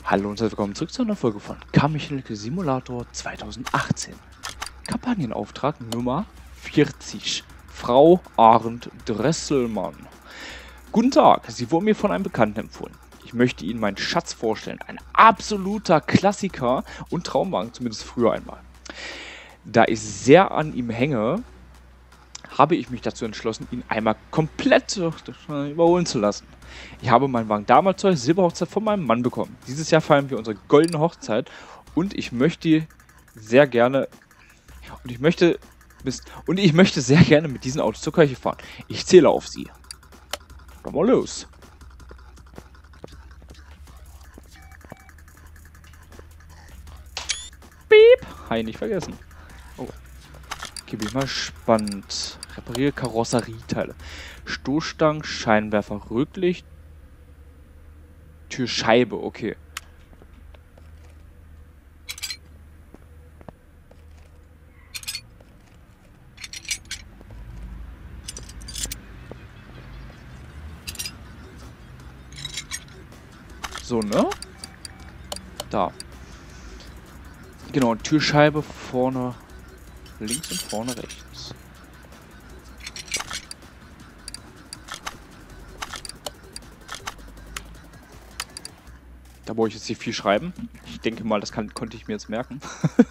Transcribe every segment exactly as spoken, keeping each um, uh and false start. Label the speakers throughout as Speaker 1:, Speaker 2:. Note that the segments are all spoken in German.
Speaker 1: Hallo und herzlich willkommen zurück zu einer Folge von Car-Mechanical Simulator zweitausendachtzehn. Kampagnenauftrag Nummer vierzig. Frau Arndt Dresselmann. Guten Tag, Sie wurden mir von einem Bekannten empfohlen. Ich möchte Ihnen meinen Schatz vorstellen. Ein absoluter Klassiker und Traumwagen, zumindest früher einmal. Da ich sehr an ihm hänge, habe ich mich dazu entschlossen, ihn einmal komplett überholen zu lassen. Ich habe meinen Wagen damals zur Silberhochzeit von meinem Mann bekommen. Dieses Jahr feiern wir unsere goldene Hochzeit und ich möchte sehr gerne und ich möchte und ich möchte sehr gerne mit diesen Autos zur Kirche fahren. Ich zähle auf Sie. Dann mal los. Piep. Hi, nicht vergessen. Oh. Okay, bin ich mal spannend. Repariere Karosserieteile. Stoßstangen, Scheinwerfer, Rücklicht, Türscheibe, okay. So, ne? Da. Genau, Türscheibe vorne links und vorne rechts. Da wollte ich jetzt nicht viel schreiben. Ich denke mal, das kann, konnte ich mir jetzt merken.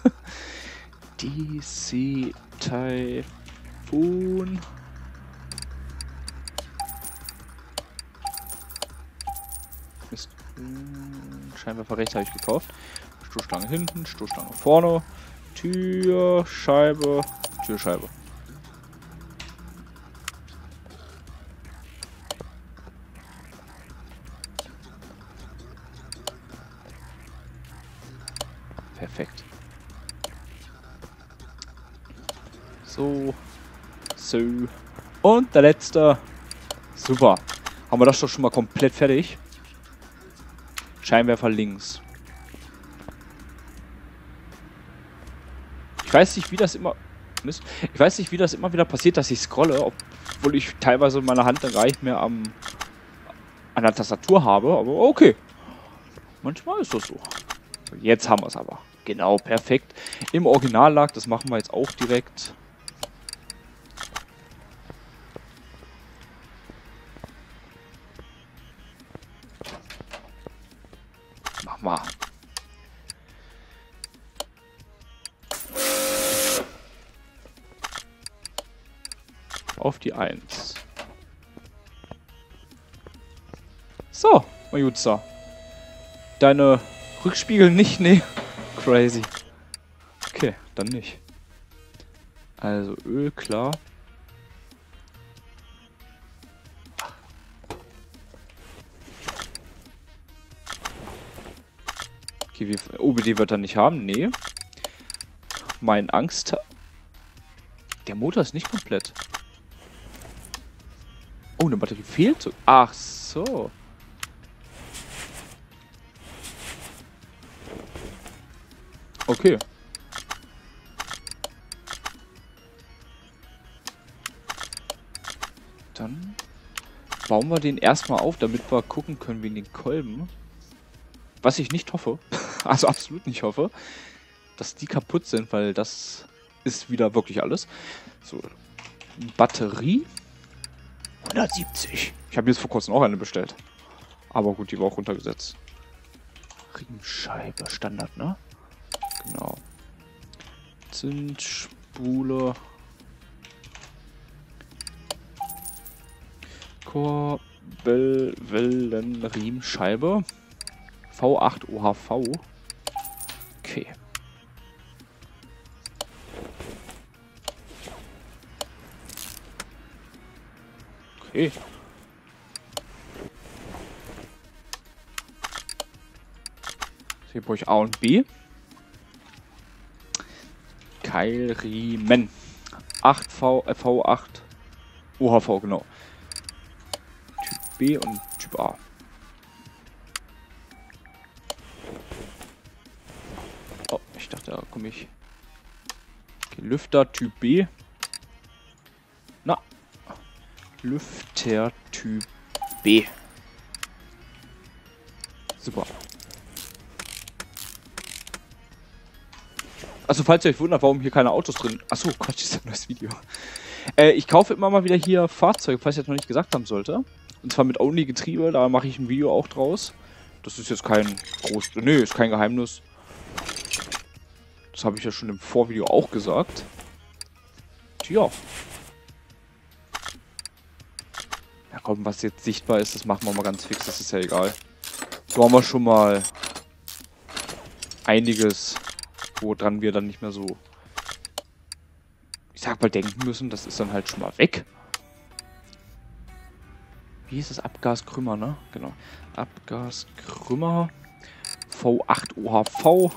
Speaker 1: D C Typhoon. Mist. Scheinwerfer rechts habe ich gekauft. Stoßstange hinten, Stoßstange vorne. Tür, Scheibe, Türscheibe. Perfekt. So. So. Und der letzte. Super. Haben wir das doch schon mal komplett fertig. Scheinwerfer links. Ich weiß nicht, wie das immer... Mist. Ich weiß nicht, wie das immer wieder passiert, dass ich scrolle, obwohl ich teilweise meine Hand dann gar nicht mehr am, an der Tastatur habe. Aber okay. Manchmal ist das so. Jetzt haben wir es aber. Genau, perfekt. Im Original lag, das machen wir jetzt auch direkt. Mach mal. Auf die eins. So, mein Jutzer. Deine Rückspiegel nicht? Nee. Crazy. Okay, dann nicht. Also Öl, klar. Okay, wie, O B D wird er nicht haben? Nee. Mein Angst... Der Motor ist nicht komplett. Oh, eine Batterie fehlt so. Ach so. Okay. Dann bauen wir den erstmal auf, damit wir gucken können wegen den Kolben. Was ich nicht hoffe, also absolut nicht hoffe, dass die kaputt sind, weil das ist wieder wirklich alles. So, Batterie. hundertsiebzig. Ich habe jetzt vor kurzem auch eine bestellt. Aber gut, die war auch runtergesetzt. Riemenscheibe, Standard, ne? Genau. Zündspule. Kurbelwellenriemenscheibe. V acht O H V. Okay. Okay. Hier brauche ich A und B. Keilriemen. acht V, äh, V acht O H V, genau. Typ B und Typ A. Oh, ich dachte, da komme ich. Okay, Lüfter Typ B. Na. Lüfter Typ B. Super. Also falls ihr euch wundert, warum hier keine Autos drin... Achso, Quatsch, ist ein neues Video. Äh, ich kaufe immer mal wieder hier Fahrzeuge, falls ich das noch nicht gesagt haben sollte. Und zwar mit Only Getriebe, da mache ich ein Video auch draus. Das ist jetzt kein groß... Nee, ist kein Geheimnis. Das habe ich ja schon im Vorvideo auch gesagt. Tja. Ja komm, was jetzt sichtbar ist, das machen wir mal ganz fix, das ist ja egal. So haben wir schon mal einiges, woran wir dann nicht mehr so, ich sag mal, denken müssen. Das ist dann halt schon mal weg. Wie ist das? Abgaskrümmer, ne? Genau. Abgaskrümmer. V acht O H V.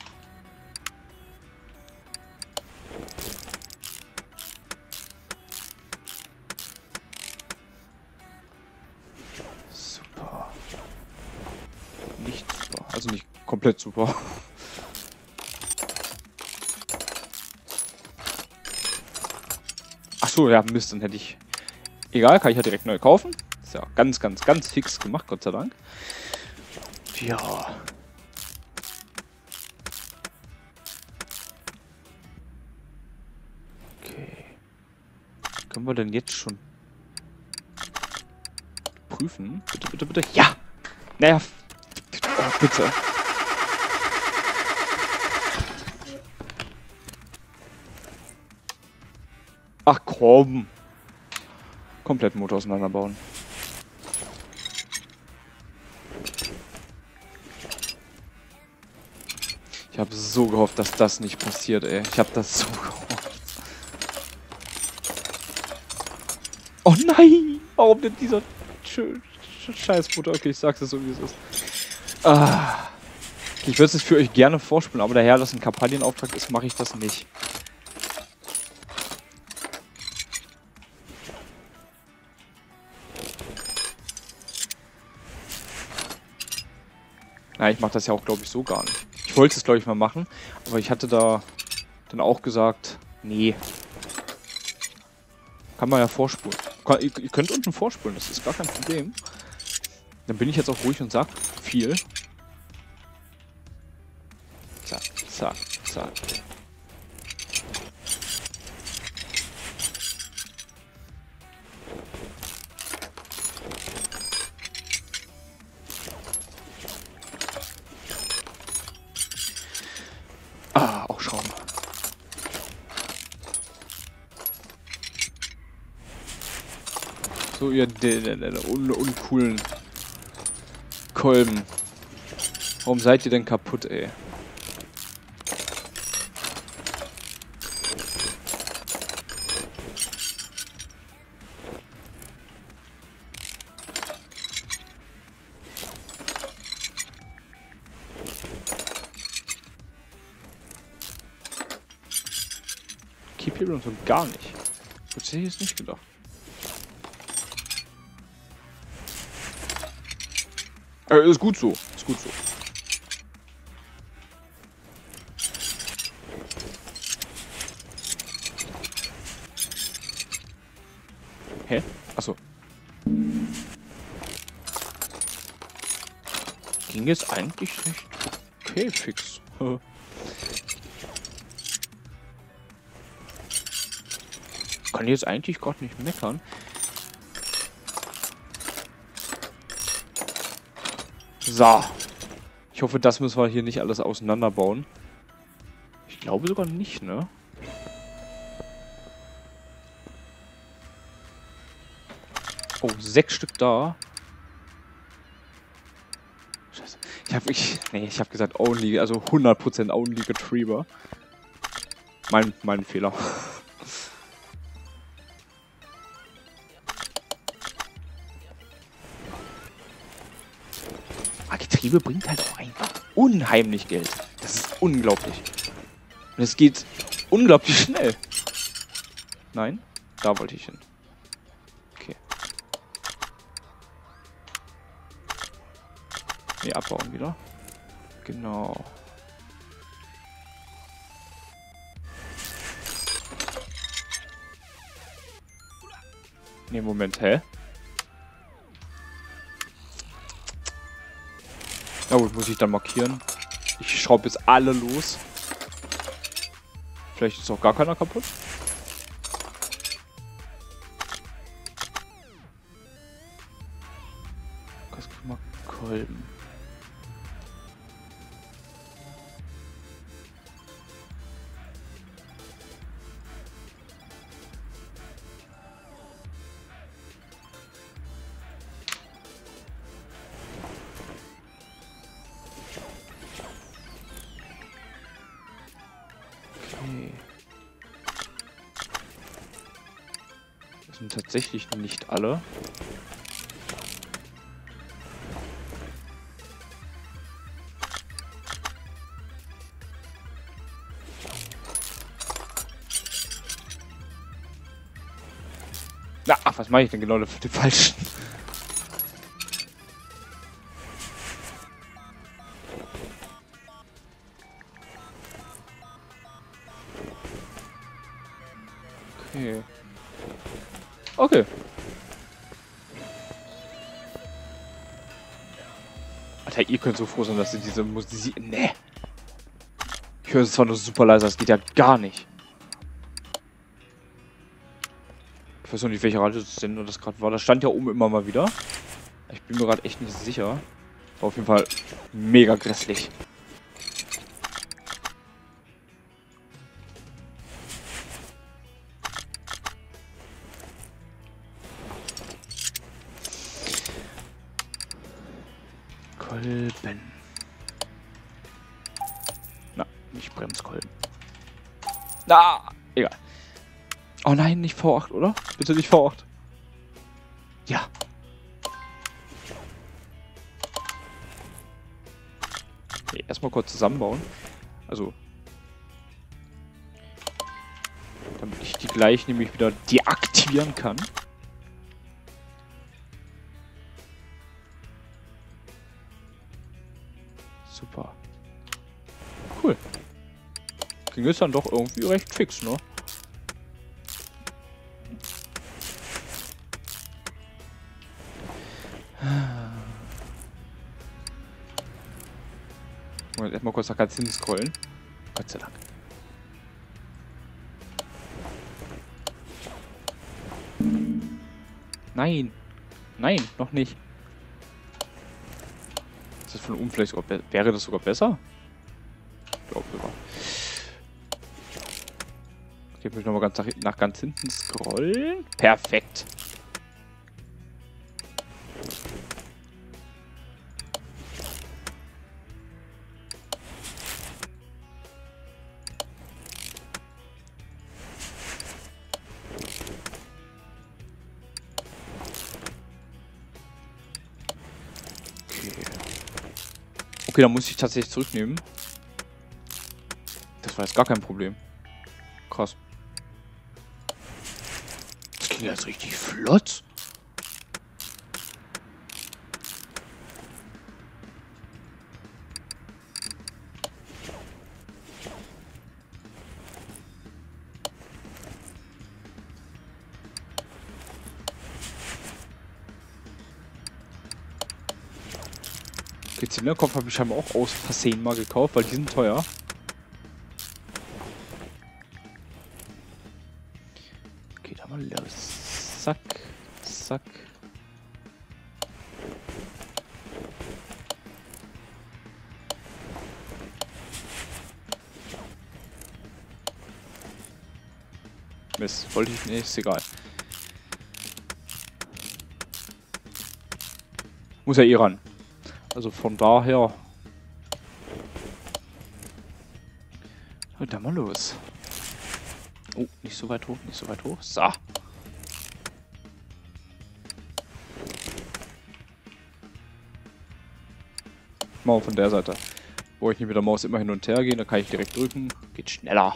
Speaker 1: Super. Nicht super. Also nicht komplett super. Achso, ja, Mist, dann hätte ich... Egal, kann ich ja direkt neu kaufen. Ist ja ganz, ganz, ganz fix gemacht, Gott sei Dank. Ja. Okay. Können wir denn jetzt schon prüfen? Bitte, bitte, bitte. Ja! Naja. Oh, bitte. Ach komm. Komplett Motor auseinanderbauen. Ich habe so gehofft, dass das nicht passiert, ey. Ich habe das so gehofft. Oh nein! Warum denn dieser Scheißmotor? Okay, ich sag's es so, wie es ist. Ah. Ich würde es für euch gerne vorspielen, aber daher, dass ein Kampagnenauftrag ist, mache ich das nicht. Ja, ich mache das ja auch, glaube ich, so gar nicht. Ich wollte es, glaube ich, mal machen, aber ich hatte da dann auch gesagt, nee. Kann man ja vorspulen. Kann, ihr, ihr könnt unten vorspulen, das ist gar kein Problem. Dann bin ich jetzt auch ruhig und sag viel. Zack, zack, zack. Ah, auch Schrauben. So, ihr un uncoolen Kolben. Warum seid ihr denn kaputt, ey? Keep-Hebel und so gar nicht. Das hätte ich jetzt nicht gedacht. Äh, ist gut so. Ist gut so. Hä? Achso. Ging jetzt eigentlich recht okay fix. Kann jetzt eigentlich gerade nicht meckern. So. Ich hoffe, das müssen wir hier nicht alles auseinanderbauen. Ich glaube sogar nicht, ne? Oh, sechs Stück da. Scheiße. Ich habe ich, nee, ich habe gesagt only, also hundert Prozent only Getriebe. Mein, mein Fehler. Getriebe bringt halt auch einfach unheimlich Geld. Das ist unglaublich. Und es geht unglaublich schnell. Nein, da wollte ich hin. Okay. Ne, abbauen wieder. Genau. Ne, Moment, hä? Na gut, muss ich dann markieren. Ich schraube jetzt alle los. Vielleicht ist auch gar keiner kaputt. Was können wir Kolben? Das sind tatsächlich nicht alle. Na, ach, was mache ich denn genau für die falschen? Okay. Okay. Alter, ihr könnt so froh sein, dass ihr diese Musik... Nee. Ich höre es zwar nur super leise, das geht ja gar nicht. Ich weiß noch nicht, welcher Radiosender das gerade war. Das stand ja oben immer mal wieder. Ich bin mir gerade echt nicht sicher. War auf jeden Fall mega grässlich. Kolben. Na, nicht Bremskolben. Na, egal. Oh nein, nicht V acht, oder? Bitte nicht V acht. Ja. Okay, erstmal kurz zusammenbauen. Also. Damit ich die gleich nämlich wieder deaktivieren kann. Super. Cool. Ging jetzt dann doch irgendwie recht fix, ne? Moment, erstmal kurz nach ganz hinten scrollen. Gott sei Dank. Nein. Nein, noch nicht. Ist das von oben vielleicht sogar be- wäre das sogar besser? Ich glaube sogar. Okay, muss ich nochmal ganz nach, nach ganz hinten scrollen. Perfekt. Okay, dann muss ich tatsächlich zurücknehmen. Das war jetzt gar kein Problem. Krass. Das ging jetzt richtig flott. Den Zylinderkopf habe ich scheinbar auch aus Versehen mal gekauft, weil die sind teuer. Okay, da mal los. Zack, zack. Mist, wollte ich nicht, ist egal. Muss ja eh ran. Also von daher. Und dann mal los. Oh, nicht so weit hoch, nicht so weit hoch. So. Mal von der Seite. Wo ich nicht mit der Maus immer hin und her gehe, da kann ich direkt drücken. Geht schneller.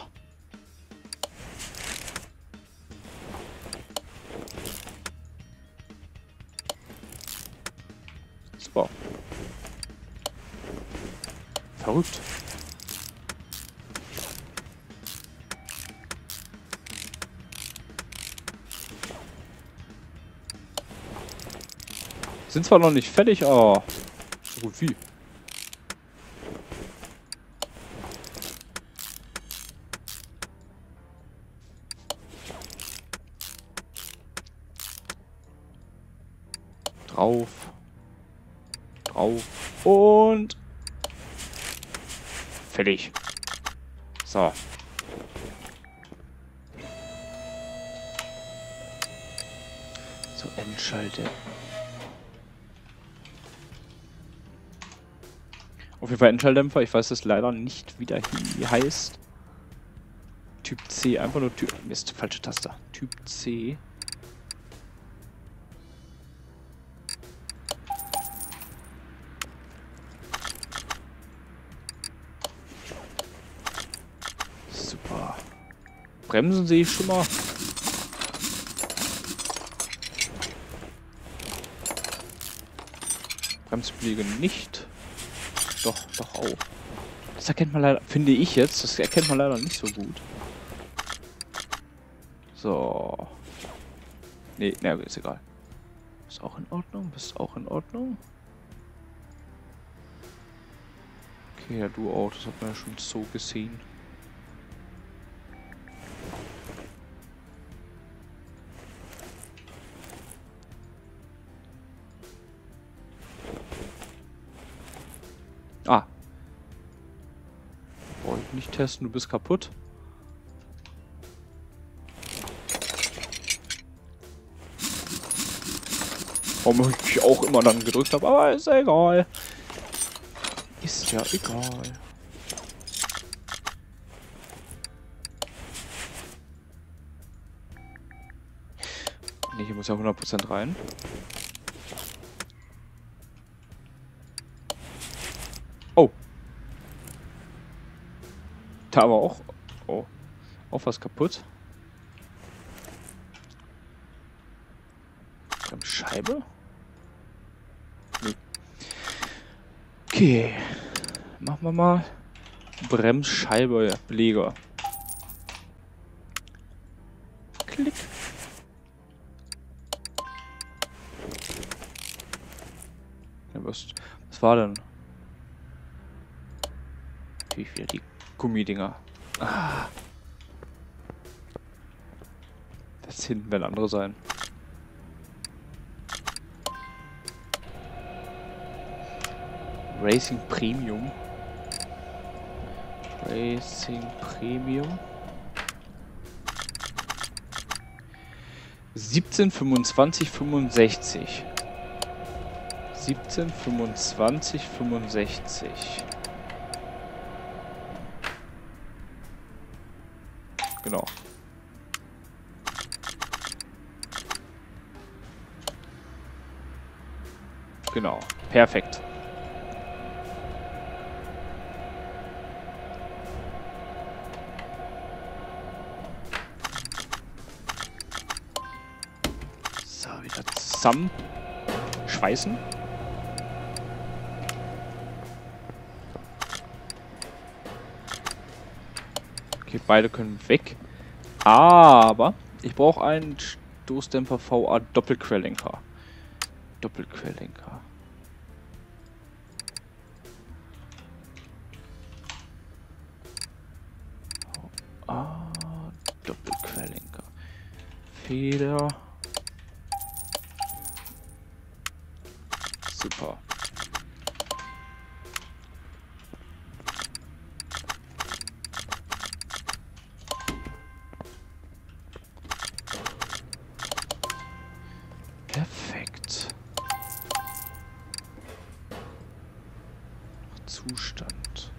Speaker 1: Super. Verrückt. Sind zwar noch nicht fertig, aber so gut wie. Drauf. Drauf. Und... fertig. So. So, Endschalte. Auf jeden Fall Endschalldämpfer. Ich weiß es leider nicht, wie der hier heißt. Typ C. Einfach nur Typ... Mist, falsche Taste. Typ C. Super. Bremsen sehe ich schon mal. Bremsbeläge nicht. Doch, doch auch. Das erkennt man leider, finde ich jetzt, das erkennt man leider nicht so gut. So. Nee, ne, ist egal. Ist auch in Ordnung, bist auch in Ordnung. Okay, ja, du auch, das hat man ja schon so gesehen. Ah. Brauche ich nicht testen, du bist kaputt. Warum ich auch immer dann gedrückt habe, aber ist ja egal. Ist ja egal. Ne, hier muss ja hundert Prozent rein. Oh. Da aber auch... Oh. Auch was kaputt. Scheibe? Nee. Okay. Machen wir mal. Bremsscheibe, Beläge. Klick. Ja, was, was war denn? Natürlich wieder die Gummidinger. Ah. Das hinten werden andere sein. Racing Premium. Racing Premium. siebzehn fünfundzwanzig fünfundsechzig. siebzehn fünfundzwanzig fünfundsechzig. Genau. Genau. Perfekt. Wieder zusammen schweißen. Okay, beide können weg. Aber ich brauche einen Stoßdämpfer V A Doppelquerlenker. Doppelquerlenker. V A Doppelquerlenker. Feder. Super. Perfekt. Zustand.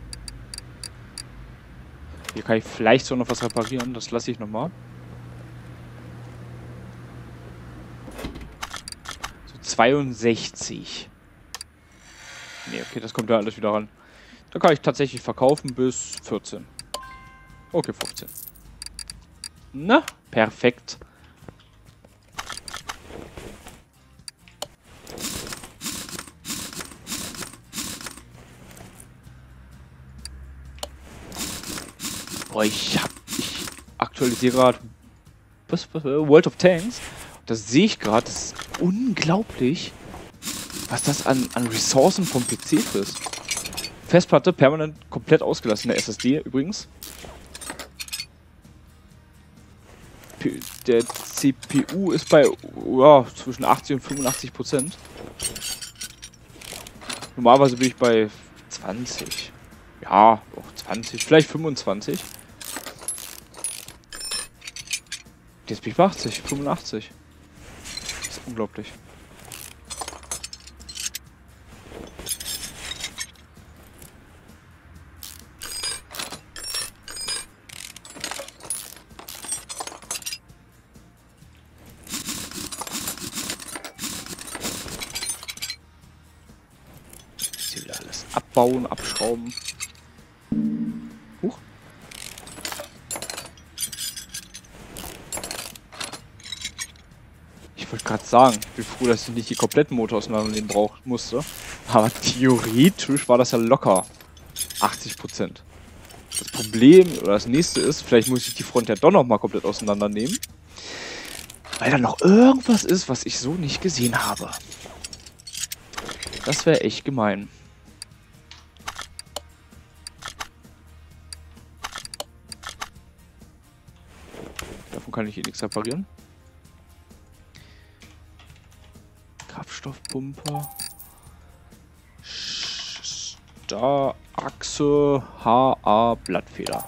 Speaker 1: Hier kann ich vielleicht so noch was reparieren. Das lasse ich nochmal. zweiundsechzig. Ne, okay, das kommt ja alles wieder ran. Da kann ich tatsächlich verkaufen bis vierzehn. Okay, fünfzehn. Na, perfekt. Boah, ich hab... Ich aktualisiere gerade... Was, was, World of Tanks. Das sehe ich gerade. Das ist unglaublich, was das an, an Ressourcen vom P C frisst. Festplatte permanent komplett ausgelassen, der S S D übrigens. P der C P U ist bei ja, zwischen achtzig und fünfundachtzig Prozent. Normalerweise bin ich bei zwanzig. Ja, auch zwanzig, vielleicht fünfundzwanzig. Jetzt bin ich bei achtzig, fünfundachtzig. Das ist unglaublich. Jetzt wieder alles abbauen, abschrauben. Huch. Ich wollte gerade sagen, ich bin froh, dass ich nicht die kompletten Motor auseinandernehmen brauchen musste. Aber theoretisch war das ja locker achtzig Prozent. Das Problem oder das nächste ist, vielleicht muss ich die Front ja doch noch mal komplett auseinandernehmen. Weil da noch irgendwas ist, was ich so nicht gesehen habe. Das wäre echt gemein. Davon kann ich eh nichts reparieren. Kraftstoffpumpe. Starrachse H A Blattfeder.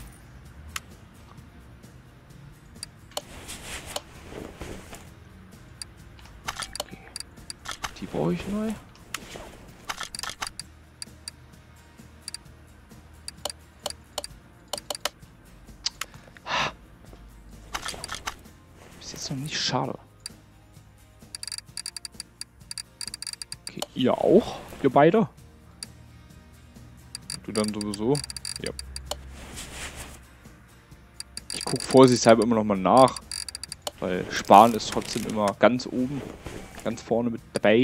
Speaker 1: Okay. Die brauche ich neu. Ist jetzt noch nicht schade. Okay, ihr auch? Ihr beide? Du dann sowieso? Ja. Ich gucke vorsichtshalber immer noch mal nach, weil Sparen ist trotzdem immer ganz oben, ganz vorne mit dabei.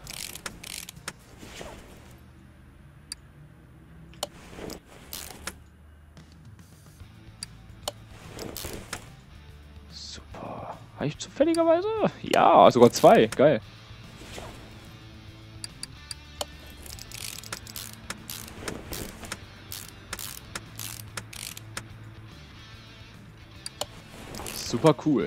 Speaker 1: Super. Habe ich zufälligerweise? Ja, sogar zwei. Geil. Super cool.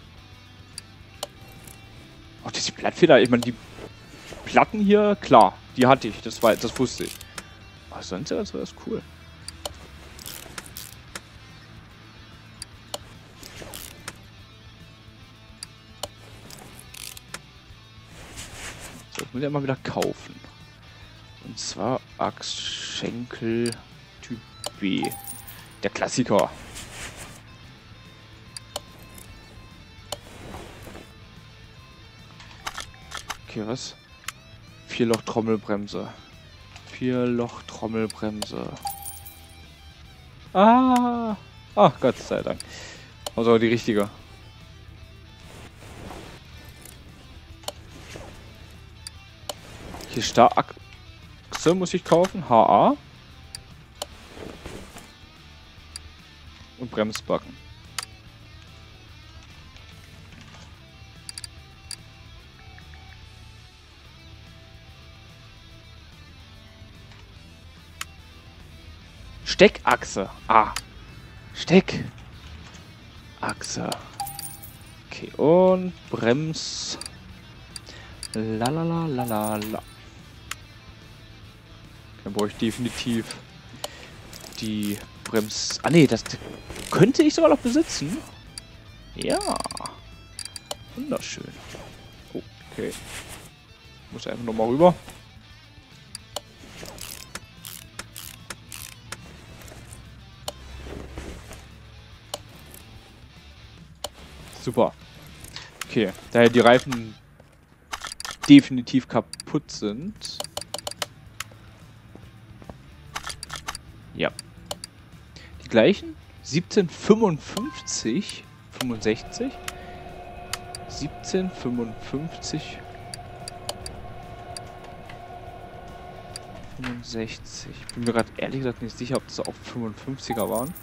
Speaker 1: Auch diese Blattfeder, ich meine, die Platten hier, klar, die hatte ich, das war, das wusste ich. Aber sonst war das cool. So, ich muss ja mal wieder kaufen. Und zwar Achsschenkel Typ B. Der Klassiker. Okay, was? Vierloch-Trommelbremse. Vierloch-Trommelbremse. Ah! Ach, Gott sei Dank. Also die richtige. Hier Starrachse muss ich kaufen. H A. Und Bremsbacken. Steckachse. Ah. Steckachse. Okay, und Brems. Lalala, lalala. Dann brauche ich definitiv die Brems... Ah ne, das könnte ich sogar noch besitzen. Ja. Wunderschön. Oh, okay. Muss einfach nochmal rüber. Super. Okay, daher die Reifen definitiv kaputt sind. Ja. Die gleichen? siebzehnhundertfünfundfünfzig, fünfundsechzig. siebzehnhundertfünfundfünfzig. fünfundsechzig. Ich bin mir gerade ehrlich gesagt nicht sicher, ob das auch fünfundfünfziger waren.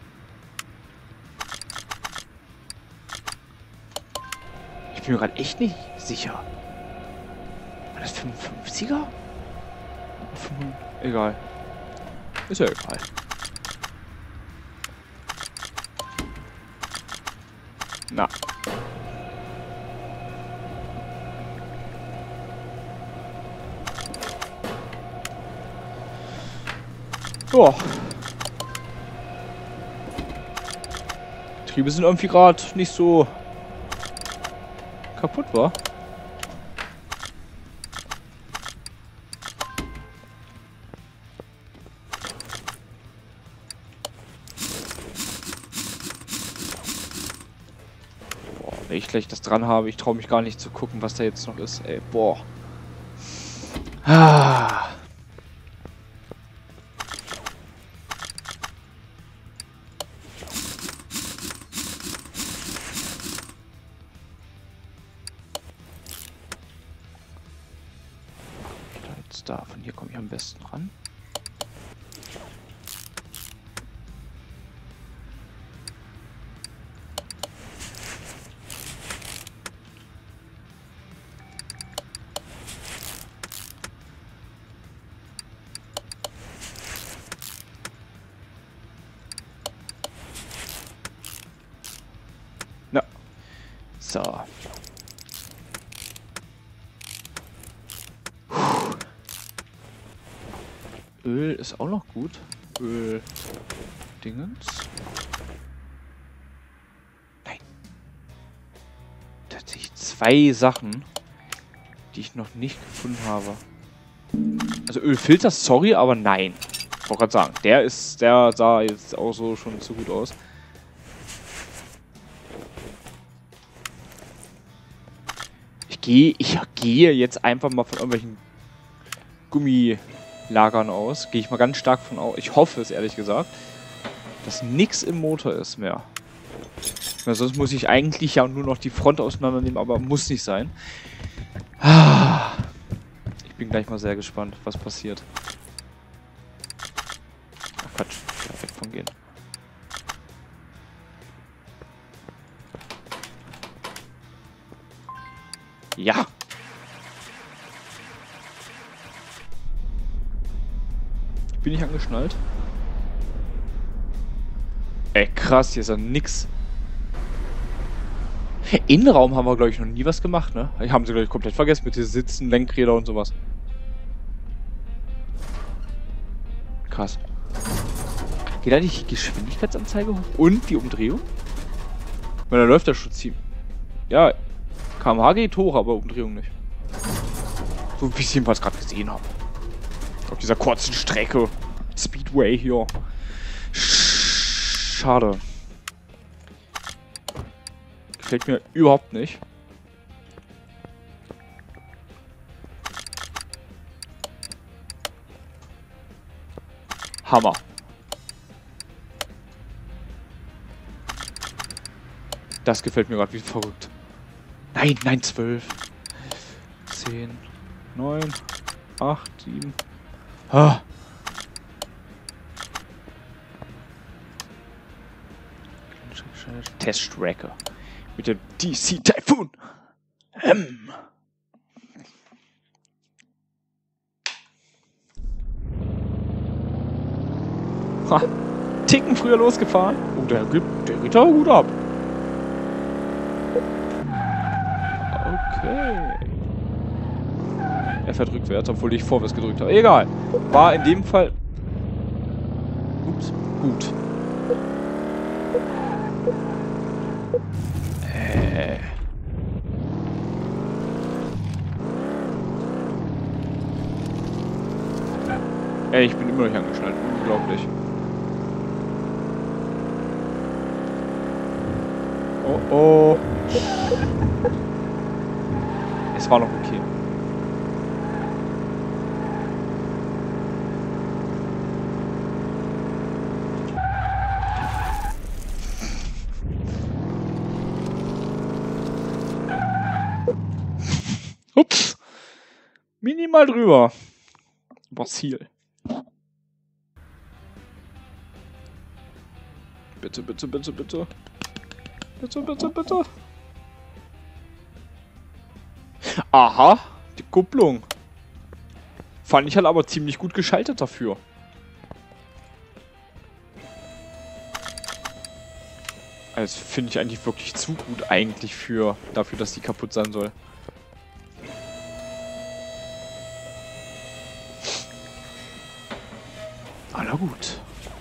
Speaker 1: Ich bin mir gerade echt nicht sicher. War das fünfundfünfziger? Egal. Ist ja egal. Na. Boah. Getriebe sind irgendwie gerade nicht so kaputt, wa? Boah, wenn ich gleich das dran habe, ich traue mich gar nicht zu gucken, was da jetzt noch ist, ey, boah. Ah. Da, von hier komme ich am besten ran. Na. So. Öl ist auch noch gut. Öl. Dingens. Nein. Tatsächlich zwei Sachen, die ich noch nicht gefunden habe. Also Ölfilter, sorry, aber nein. Ich wollte gerade sagen, der ist, der sah jetzt auch so schon zu gut aus. Ich gehe, ich gehe jetzt einfach mal von irgendwelchen Gummilagern aus. Gehe ich mal ganz stark von aus. Ich hoffe es, ehrlich gesagt, dass nichts im Motor ist mehr. Weil sonst muss ich eigentlich ja nur noch die Front auseinandernehmen, aber muss nicht sein. Ich bin gleich mal sehr gespannt, was passiert. Ach Quatsch, ja, weg von gehen. Ja! Bin ich angeschnallt? Ey, krass, hier ist ja nix. Innenraum haben wir, glaube ich, noch nie was gemacht, ne? Haben sie, glaube ich, komplett vergessen mit den Sitzen, Lenkräder und sowas. Krass. Geht da die Geschwindigkeitsanzeige hoch? Und die Umdrehung? Weil da läuft das schon ziemlich. Ja, K M H geht hoch, aber Umdrehung nicht. So wie ich es jedenfalls gerade gesehen habe. Auf dieser kurzen Strecke. Speedway hier. Schade. Gefällt mir überhaupt nicht. Hammer. Das gefällt mir gerade wie verrückt. Nein, nein, zwölf. zehn, neun, acht, sieben. Ah. Teststrecke. Mit dem D C Typhoon. Ähm. Ha. Ticken früher losgefahren. Oh, der gibt, der geht aber gut ab. Okay. Er fährt rückwärts, obwohl ich vorwärts gedrückt habe. Egal. War in dem Fall... Ups. Gut. Äh. Ey, ich bin immer noch nicht angeschnallt. Unglaublich. Oh oh. Es war noch okay. Ups. Minimal drüber. Übers Ziel. Bitte, bitte, bitte, bitte. Bitte, bitte, bitte. Aha, die Kupplung. Fand ich halt aber ziemlich gut geschaltet dafür. Also finde ich eigentlich wirklich zu gut eigentlich für dafür, dass die kaputt sein soll. Ah, na gut.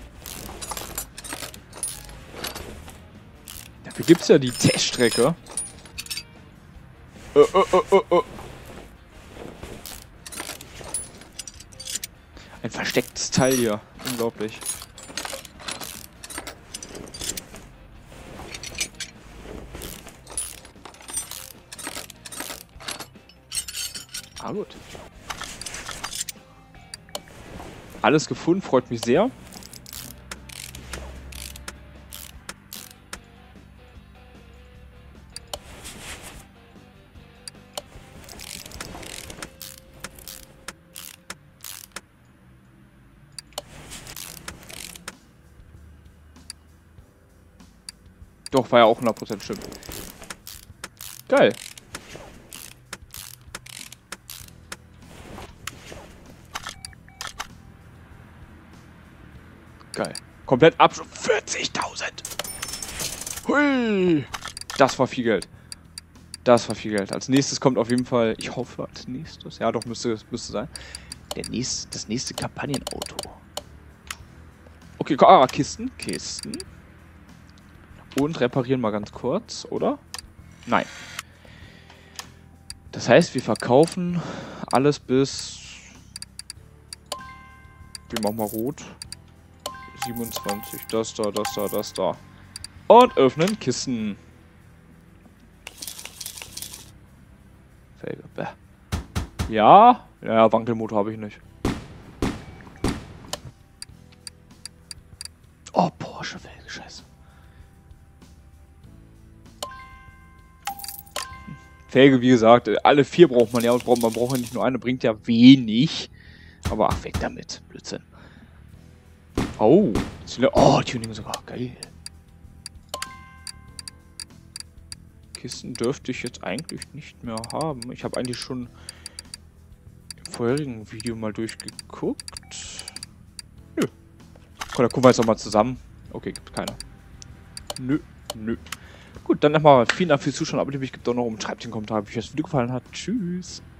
Speaker 1: Dafür gibt es ja die Teststrecke. Oh, oh, oh, oh, oh. Ein verstecktes Teil hier. Unglaublich. Ah, gut. Alles gefunden, freut mich sehr. Doch, war ja auch hundert Prozent stimmt. Geil. Geil. Komplett Abschluss. vierzigtausend. Hui. Das war viel Geld. Das war viel Geld. Als nächstes kommt auf jeden Fall, ich hoffe als nächstes, ja doch, müsste, müsste sein, der nächste, das nächste Kampagnenauto. Okay, ah, Kisten, Kisten. Und reparieren mal ganz kurz, oder? Nein. Das heißt, wir verkaufen alles bis... Wir machen mal rot. siebenundzwanzig, das da, das da, das da. Und öffnen Kisten. Felge, bäh. Ja, ja, Wankelmotor habe ich nicht. Oh, Porsche Felge, scheiße. Felge, wie gesagt, alle vier braucht man ja und man braucht ja nicht nur eine, bringt ja wenig. Aber ach, weg damit, Blödsinn. Oh, oh, Tuning sogar, geil. Kisten dürfte ich jetzt eigentlich nicht mehr haben. Ich habe eigentlich schon im vorherigen Video mal durchgeguckt. Nö. Komm, da gucken wir jetzt nochmal zusammen. Okay, gibt keine. Nö, nö. Gut, dann nochmal vielen Dank fürs Zuschauen. Aber ich gibt auch noch um. Schreibt den Kommentar, wie euch das Video gefallen hat. Tschüss.